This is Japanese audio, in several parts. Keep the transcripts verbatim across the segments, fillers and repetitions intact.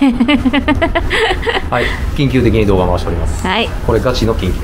はい、緊急的に動画回しております。 はい、 これガチの緊急です。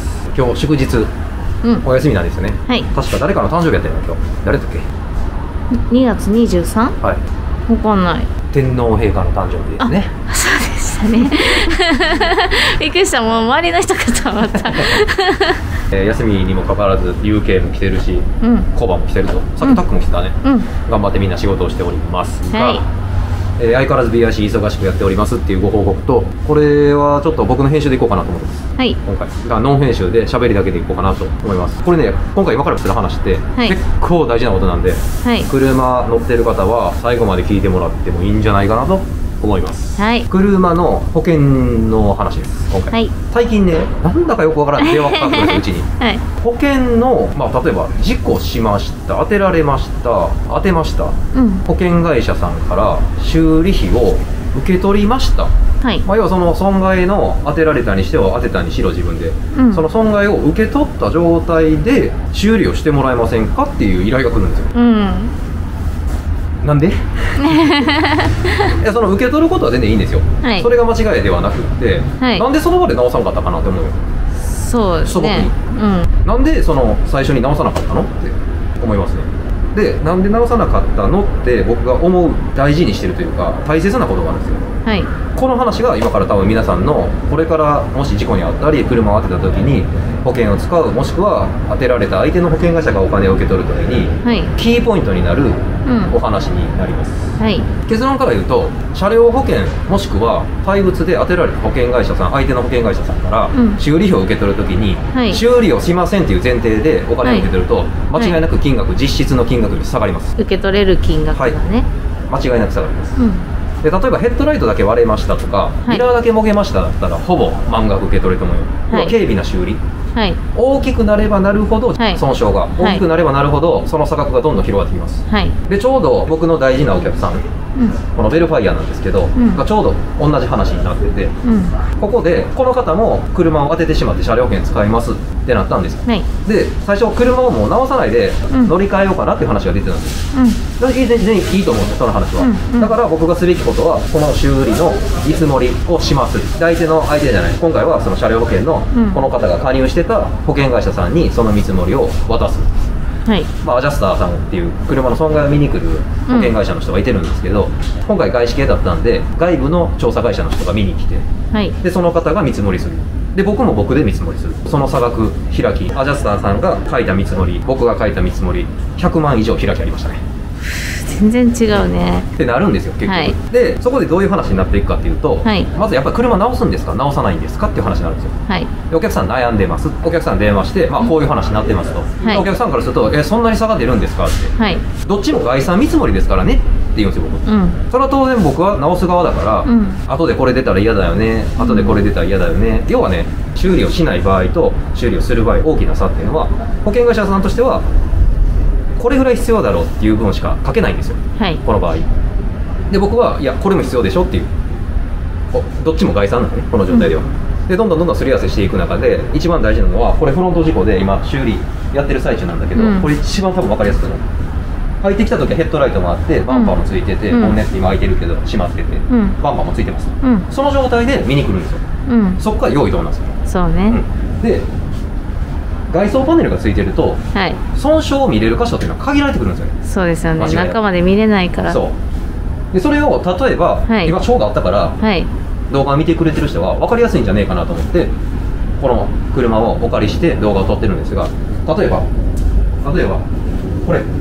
今日祝日、うん、お休みなんですよね。はい、確か誰かの誕生日やったよね今日。誰だっけ？ にがつにじゅうさん？ はい、 分かんない。 天皇陛下の誕生日ですね。 そうでしたね。びっくりした、もう周りの人かと思った。 えー、休みにもかかわらず ユーケー も来てるし、うん、コバも来てると、さっきタックも来てたね、うん、頑張ってみんな仕事をしておりますが、はい、えー、相変わらず ビーアイシー 忙しくやっておりますっていうご報告と、これはちょっと僕の編集でいこうかなと思ってます、はい、今回だからノン編集で喋りだけでいこうかなと思います。これね、今回今からする話って、はい、結構大事なことなんで、はい、車乗ってる方は最後まで聞いてもらってもいいんじゃないかなと思います、はい、車の保険の話です今回、はい、最近ね、なんだかよくわからない電話かかってくるんですうちに、はい、保険の、まあ、例えば事故しました、当てられました、当てました、うん、保険会社さんから修理費を受け取りました、はい、まあ、要はその損害の当てられたにしては当てたにしろ自分で、うん、その損害を受け取った状態で修理をしてもらえませんかっていう依頼が来るんですよ、うん、なんでいや、その受け取ることは全然いいんですよ、はい、それが間違いではなくって、はい、なんでその場で直さなかったかなって思うよ。 そうですね、 うん、なんでその最初に直さなかったのって思いますね。で、なんで直さなかったのって僕が思う大事にしてるというか大切なことがあるんですよ、はい、この話が今から多分皆さんのこれからもし事故に遭ったり車を当てた時に保険を使う、もしくは当てられた相手の保険会社がお金を受け取る時に、はい、キーポイントになるお話になります、うん、はい、結論から言うと、車両保険もしくは対物で当てられた保険会社さん、相手の保険会社さんから修理費を受け取るときに、はい、修理をしませんという前提でお金を受け取ると、はい、間違いなく金額、はい、実質の金額より下がります。 受け取れる金額がね、 はい、間違いなく下がります、うん、で例えばヘッドライトだけ割れましたとか、ミラーだけもげましただったらほぼ満額受け取れると思うよ、はい、軽微な修理、はい、大きくなればなるほど損傷が、はい、大きくなればなるほどその差額がどんどん広がってきます、はい、でちょうど僕の大事なお客さん、うん、このベルファイアなんですけど、うん、がちょうど同じ話になってて、うん、ここでこの方も車を当ててしまって車両保険使いますってなったんですよ、はい、で最初車をもう直さないで乗り換えようかなっていう話が出てたんです、うん、全然いいと思うんですよその話は、うんうん、だから僕がすべきことはこの修理の見積もりをします。相手の相手じゃない、今回はその車両保険のこの方が加入してた保険会社さんにその見積もりを渡す、はい、まあ、アジャスターさんっていう車の損害を見に来る保険会社の人がいてるんですけど、うん、今回外資系だったんで外部の調査会社の人が見に来て、はい、でその方が見積もりする、で僕も僕で見積もりする、その差額開き、アジャスターさんが書いた見積もり、僕が書いた見積もり、ひゃくまん以上開きありましたね。 全然違うねってなるんですよ結局、はい、でそこでどういう話になっていくかっていうと、はい、まずやっぱり車直すんですか直さないんですかっていう話になるんですよ、はい、でお客さん悩んでます、お客さん電話して、まあ、こういう話になってますと、はい、お客さんからするとえそんなに差が出るんですかって、はい、どっちも概算見積もりですからねって言うんですよ僕、うん、それは当然僕は直す側だから、うん、後でこれ出たら嫌だよね、後でこれ出たら嫌だよね、うん、要はね、修理をしない場合と修理をする場合大きな差っていうのは保険会社さんとしてはこれぐらい必要だろうっていう分しか書けないんですよ、はい、この場合で僕はいやこれも必要でしょっていう、どっちも概算なのねこの状態では、うん、でどんどんどんどんすり合わせしていく中で一番大事なのはこれフロント事故で今修理やってる最中なんだけど、うん、これ一番多分分かりやすくなる。入ってきた時はヘッドライトもあってバンパーもついてて、うん、ボンネット今開いてるけど閉まってて、うん、バンパーもついてます、うん、その状態で見に来るんですよ、うん、そこから用意どうなんですよ。 そうね、 うん、で外装パネルがついてると、はい、損傷を見れる箇所っていうのは限られてくるんですよね。 そうですよね、中まで見れないから。 そうでそれを例えば、はい、今ショーがあったから、はい、動画を見てくれてる人は分かりやすいんじゃねえかなと思ってこの車をお借りして動画を撮ってるんですが、例えば例えばこれ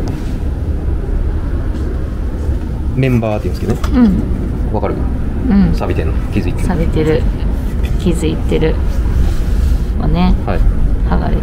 メンバーっていうんですけどね、うん、分かる、うん、錆びてるの気づいてる錆びてる気づいてるはね、はい、剥がれて、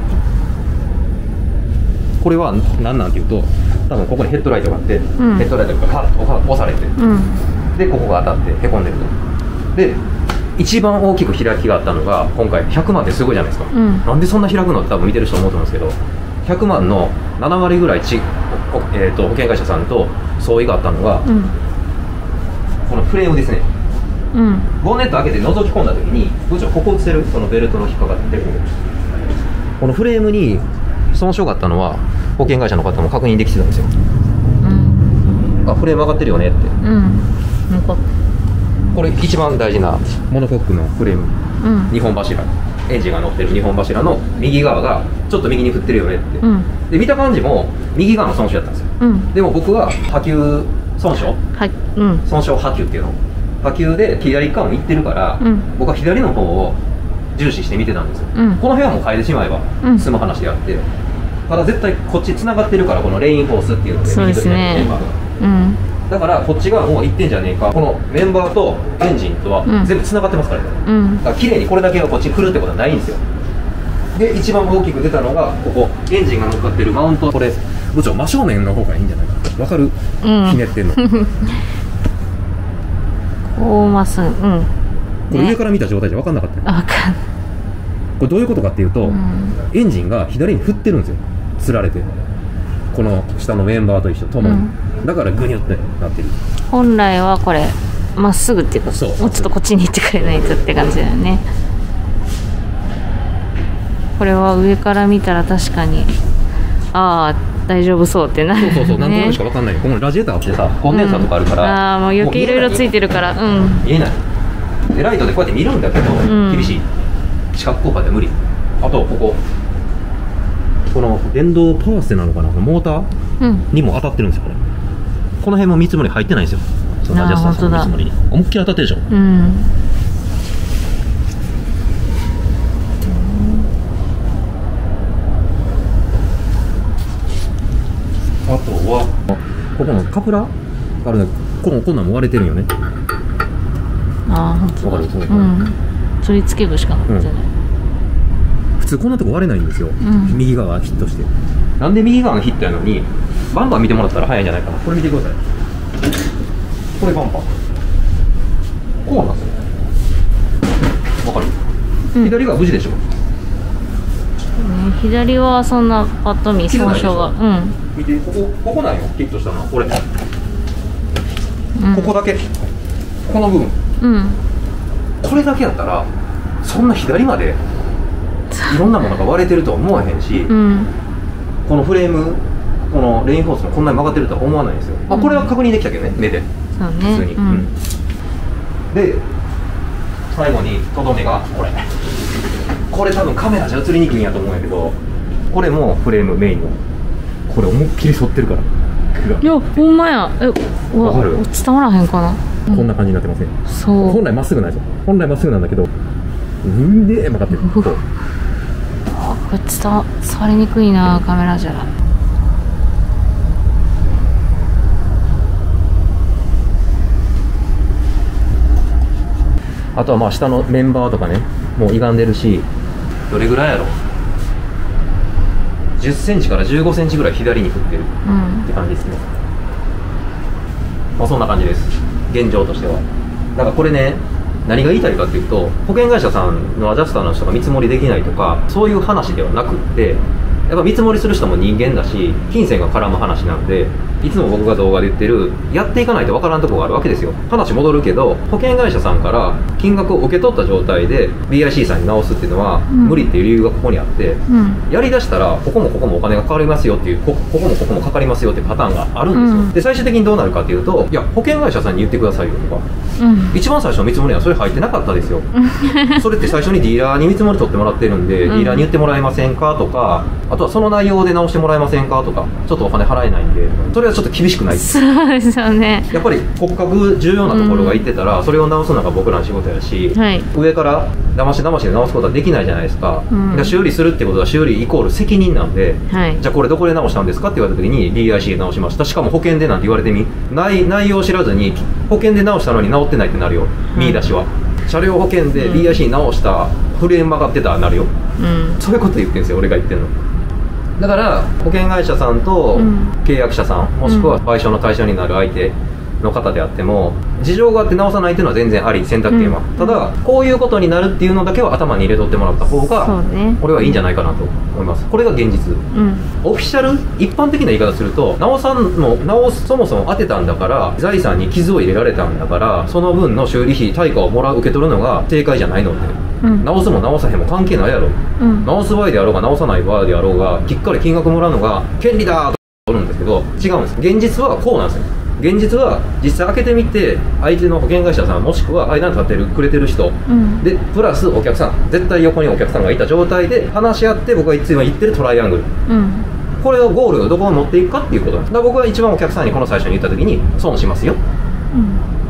これは何なんていうと多分ここにヘッドライトがあって、うん、ヘッドライトがパッと押されて、うん、でここが当たってへこんでると。で一番大きく開きがあったのが今回ひゃくまんってすごいじゃないですか、うん、なんでそんな開くのって多分見てる人思うと思うんですけど、ひゃくまんのななわりぐらいち、えー、と保険会社さんと相違があったのが、うん、このフレームですね、うん、ボンネット開けて覗き込んだ時に部長ここ映せる、このベルトの引っかかってるこのフレームに損傷があったのは保険会社の方も確認できてたんですよ、うん、あフレーム上がってるよねって、うん、 これ一番大事なモノコックのフレーム、うん、にほん柱、エンジンが乗ってるにほん柱の右側がちょっと右に振ってるよねって、うん、で見た感じも右側の損傷やったんですよ、うん、でも僕は波及損傷、はうん、損傷波及っていうの波及で左側も行ってるから、うん、僕は左の方を重視して見てたんですよ、うん、この部屋も変えてしまえば済む話であって、うん、ただ絶対こっち繋がってるから、このレインフォースっていうので右と左のメンバーが、うん、だからこっち側もういってんじゃねえか、このメンバーとエンジンとは全部繋がってますからね、うん、だから綺麗にこれだけがこっちに来るってことはないんですよ。で一番大きく出たのがここ、エンジンが乗っかってるマウント、これ部長真正面の方がいいんじゃないかな、分かる、うん、ひねってんのこうまっすぐ、うん、 これ上から見た状態じゃ分かんなかったよ、ね、分かんない。これどういうことかっていうと、うん、エンジンが左に振ってるんですよ、つられて、この下のメンバーと一緒ともに、うん、だからグニュってなってる。 本来はこれまっすぐっていうか、そうもうちょっとこっちに行ってくれないとって感じだよね。これは上から見たら確かにああ大丈夫そうってなる、ね、 そうそうそう、なんとなくしか分かんない。このラジエーターってさコンデンサーとかあるから、うん、 ああもう余計いろいろついてるから、うん、 見えない。でライトでこうやって見るんだけど、うん、厳しい、視覚効果で無理。あとこここの電動パワーステなのかな、モーターにも当たってるんですよ、これ。この辺も見積もり入ってないんですよ、そのラジアスターさんの見積もりに思いっきり当たってるでしょ、うん、あとはここのカプラあるんだけど、ここんなんも割れてるよね。 ああ、ほんとだ。わかる、うん、取り付け具しかなってない、うん、 普通こんなとこ割れないんですよ、うん、右側がヒットして。なんで右側がヒットやのにバンバン見てもらったら早いんじゃないかな。これ見てください、これバンバンこうなんですよ、わかる、うん、左が無事でしょ、ね、 左はそんなパッと見損傷が、うん、 見て、ここ、ここなんよ、ヒットしたのはこれ、うん、ここだけ、この部分、うん、これだけやったらそんな左までいろんなものが割れてるとは思わへんし、うん、このフレーム、このレインフォースもこんなに曲がってるとは思わないんですよ、うん、あ、これは確認できたけどね、目で、そうね、普通に、うんうん、で最後にとどめがこれこれ多分カメラじゃ映りにくいんやと思うんやけど、これもフレームメインのこれ思いっきり反ってるから、 いや、ほんまや、え、わかる、伝わらへんかな、 こんな感じになってません、 そう、 本来まっすぐないですよ、本来まっすぐなんだけど、んで曲がってる、これ伝わりにくいな、カメラじゃ。 あとはまあ下のメンバーとかね、もう歪んでるし、どれぐらいやろ、じゅっセンチからじゅうごセンチぐらい左に振ってるって感じですね、うん、まあそんな感じです、現状としては。だからこれね、何が言いたいかっていうと、保険会社さんのアジャスターの人が見積もりできないとかそういう話ではなくって、やっぱ見積もりする人も人間だし金銭が絡む話なんで、いつも僕が動画で言ってるやっていかないとわからんところがあるわけですよ。話戻るけど、保険会社さんから金額を受け取った状態で ビーアイシー さんに直すっていうのは無理っていう理由がここにあって、うん、やりだしたらここもここもお金がかかりますよっていう、ここもここもかかりますよっていうパターンがあるんですよ、うん、で最終的にどうなるかっていうと、いや保険会社さんに言ってくださいよとか、うん、一番最初の見積もりはそれ入ってなかったですよそれって最初にディーラーに見積もり取ってもらってるんで、うん、ディーラーに言ってもらえませんかとか、あとはその内容で直してもらえませんかとか、ちょっとお金払えないんで、それはちょっと厳しくないです。 そうですよね。やっぱり骨格重要なところが言ってたら、うん、それを直すのが僕らの仕事やし、はい、上からだましだましで直すことはできないじゃないですか、うん、修理するってことは修理イコール責任なんで、はい、じゃあこれどこで直したんですかって言われた時に ディーアイシー で直しました、しかも保険でなんて言われてみ、内, 内容を知らずに保険で直したのに直ってないってなるよ、うん、見出しは車両保険で ディーアイシー 直したフレーム曲がってたらなるよ、うん、そういうこと言ってるんですよ、俺が言ってるの。だから保険会社さんと契約者さん、もしくは賠償の対象になる相手の方であっても、事情があって直さないっていうのは全然あり、選択権は、うん、ただこういうことになるっていうのだけは頭に入れとってもらった方が、ね、これはいいんじゃないかなと思います。これが現実、うん、オフィシャル一般的な言い方すると、直さんの直すそもそも当てたんだから、財産に傷を入れられたんだから、その分の修理費対価をもらう受け取るのが正解じゃないので、うん、直すも直さへんも関係ないやろ、うん、直す場合であろうが直さない場合であろうがきっかり金額もらうのが権利だと思うんですけど、違うんです。現実はこうなんですよ。 現実は実際開けてみて相手の保険会社さんもしくは間に立ってるくれてる人、うん、でプラスお客さん、絶対横にお客さんがいた状態で話し合って、僕がいつも言ってるトライアングル、うん、これをゴールをどこに持っていくかっていうことなんです。だから僕は一番お客さんにこの最初に言った時に損しますよ、うん、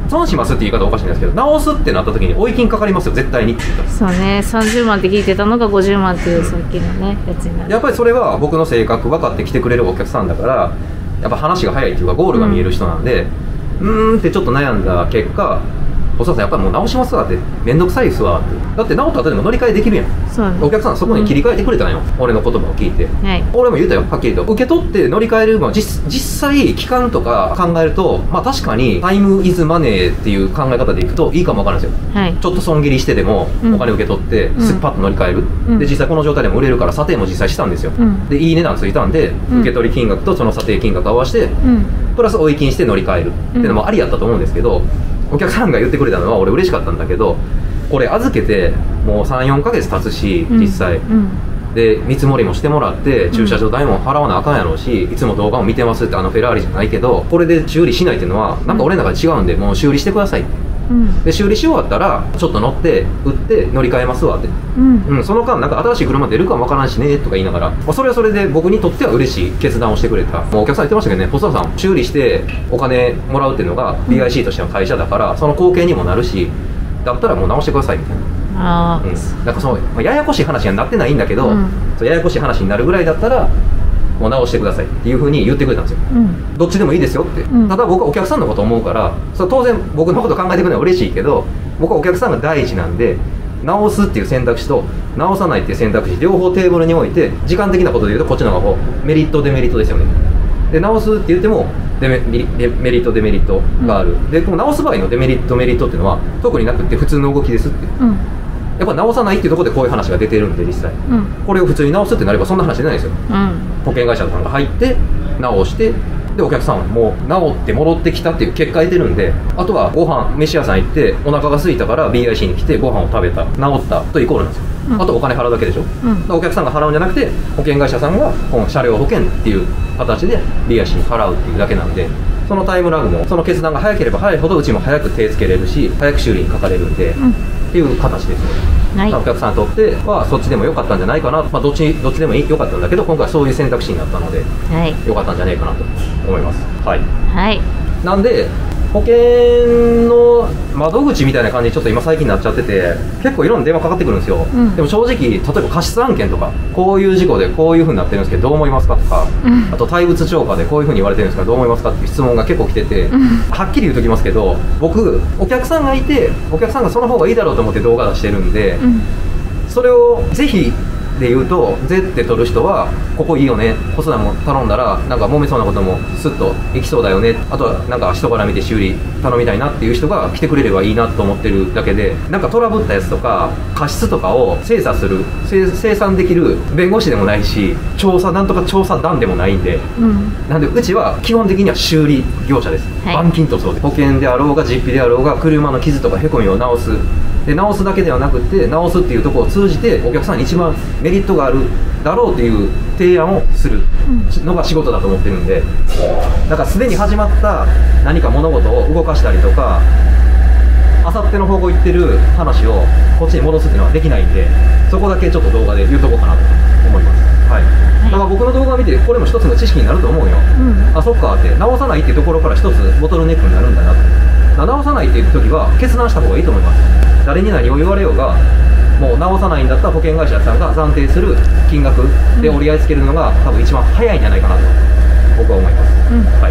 損しますって言い方おかしいんですけど、直すってなった時に追い金かかりますよ絶対にって言ったんです。 そうね、さんじゅうまんって聞いてたのがごじゅうまんっていうさっきのね、やつになる。 やっぱりそれは僕の性格分かってきてくれるお客さんだから、やっぱ話が早いっていうかゴールが見える人なんで、うん、うーんってちょっと悩んだ結果、お父さんやっぱりもう直しますわって、めんどくさいですわって、だって直った後でも乗り換えできるやん。そう、ね、お客さんそこに切り替えてくれたんよ、うん、俺の言葉を聞いて、はい、俺も言うたよはっきりと。受け取って乗り換えるのは 実, 実際期間とか考えると、まあ確かにタイムイズマネーっていう考え方でいくといいかもわからないんですよ、はい、ちょっと損切りしてでもお金受け取ってすっぱっと乗り換える、うん、で実際この状態でも売れるから査定も実際したんですよ、うん、でいい値段ついたんで、うん、受け取り金額とその査定金額合わせて、うん、プラス追い金して乗り換えるっていうのもありやったと思うんですけど、お客さんが言ってくれたのは俺嬉しかったんだけど、これ預けてもうさん、よんかげつ経つし実際、うんうん、で見積もりもしてもらって駐車場代も払わなあかんやろうし、いつも動画も見てますって、あのフェラーリじゃないけどこれで修理しないっていうのはなんか俺の中で違うんで、もう修理してくださいって、うん、で修理し終わったらちょっと乗って売って乗り換えますわって、うんうん、その間なんか新しい車出るかもわからんしねとか言いながら、まあ、それはそれで僕にとっては嬉しい決断をしてくれた。もうお客さん言ってましたけどね、細田さん修理してお金もらうっていうのが ビーアイシー としての会社だから、その貢献にもなるし、だったらもう直してくださいみたいな。あ、うん、なんかその、まあ、ややこしい話にはなってないんだけど、うん、そうややこしい話になるぐらいだったらもう直してくださいっていうふうに言ってくれたんですよ、うん、どっちでもいいですよって、うん、ただ僕はお客さんのこと思うから、それ当然僕のこと考えてくれるのは嬉しいけど、僕はお客さんが第一なんで、直すっていう選択肢と直さないっていう選択肢両方テーブルに置いて、時間的なことで言うとこっちの方がこうメリットデメリットですよね。で直すって言ってもデメ, デメリットデメリットがある、うん、でこの直す場合のデメリットメリットっていうのは特になくて普通の動きですって、うん、やっぱ直さないっていうところでこういう話が出てるんで実際、うん、これを普通に直すってなればそんな話出ないですよ、うん、保険会社さんが入って直してでお客さんはもう直って戻ってきたっていう結果得てるんで、あとはご飯飯屋さん行ってお腹が空いたから ビーアイシー に来てご飯を食べた直ったとイコールなんですよ、うん、あとお金払うだけでしょ、うん、お客さんが払うんじゃなくて保険会社さんがこの車両保険っていう形で ビーアイシー に払うっていうだけなんで、そのタイムラグもその決断が早ければ早いほどうちも早く手つけれるし早く修理にかかれるんで、うん、っていう形ですね、はい、お客さんにとってはそっちでも良かったんじゃないかな、まあ、どっちどっちでも良かったんだけど今回はそういう選択肢になったので、はい、良かったんじゃないかなと思います。はい、はい、なんで保険の窓口みたいな感じにちょっと今最近なっちゃってて、結構いろんな電話かかってくるんですよ、うん、でも正直例えば過失案件とかこういう事故でこういうふうになってるんですけどどう思いますかとか、うん、あと対物超過でこういうふうに言われてるんですけどどう思いますかっていう質問が結構来てて、うん、はっきり言うときますけど僕お客さんがいてお客さんがその方がいいだろうと思って動画出してるんで、うん、それをぜひで言うと「ぜ」って取る人はここいいよね、細田も頼んだらなんか揉めそうなこともスッといきそうだよね、あとはなんか人から見て修理頼みたいなっていう人が来てくれればいいなと思ってるだけで、なんかトラブったやつとか過失とかを精査する清算できる弁護士でもないし調査なんとか調査団でもないんで、うん、なんでうちは基本的には修理業者です、はい、板金塗装で保険であろうが実費であろうが車の傷とかへこみを直すで直すだけではなくて直すっていうところを通じてお客さんに一番メリットがあるだろうという提案をするのが仕事だと思ってるんで、だからすでに始まった何か物事を動かしたりとかあさっての方向行ってる話をこっちに戻すっていうのはできないんで、そこだけちょっと動画で言うとこうかなと思います。はい、だから僕の動画を見てこれも一つの知識になると思うよ、うん、あそっかって直さないっていうところから一つボトルネックになるんだなと。直さないっていう時は決断した方がいいと思います。誰に何を言われようがもう直さないんだったら保険会社さんが暫定する金額で折り合いつけるのが多分一番早いんじゃないかなと僕は思います、うん、はい、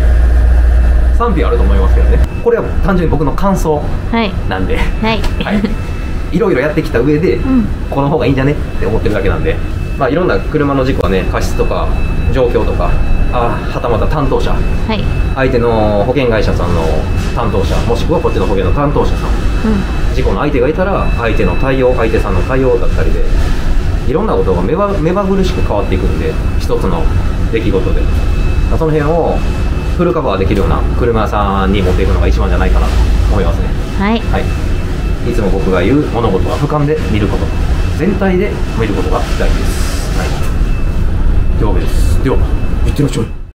賛否あると思いますけどね、これは単純に僕の感想なんで、はいはい、いろいろやってきた上で、うん、この方がいいんじゃねって思ってるだけなんで、まあ、いろんな車の事故はね過失とか状況とかあはたまた担当者、はい、相手の保険会社さんの担当者もしくはこっちの保険の担当者さん、うん、事故の相手がいたら相手の対応相手さんの対応だったりでいろんなことが目ま、目まぐるしく変わっていくんで一つの出来事でその辺をフルカバーできるような車屋さんに持っていくのが一番じゃないかなと思いますね。はい、はい、いつも僕が言う物事は俯瞰で見ること全体で見ることが大事です。はい、上下です。では、いってらっしゃい。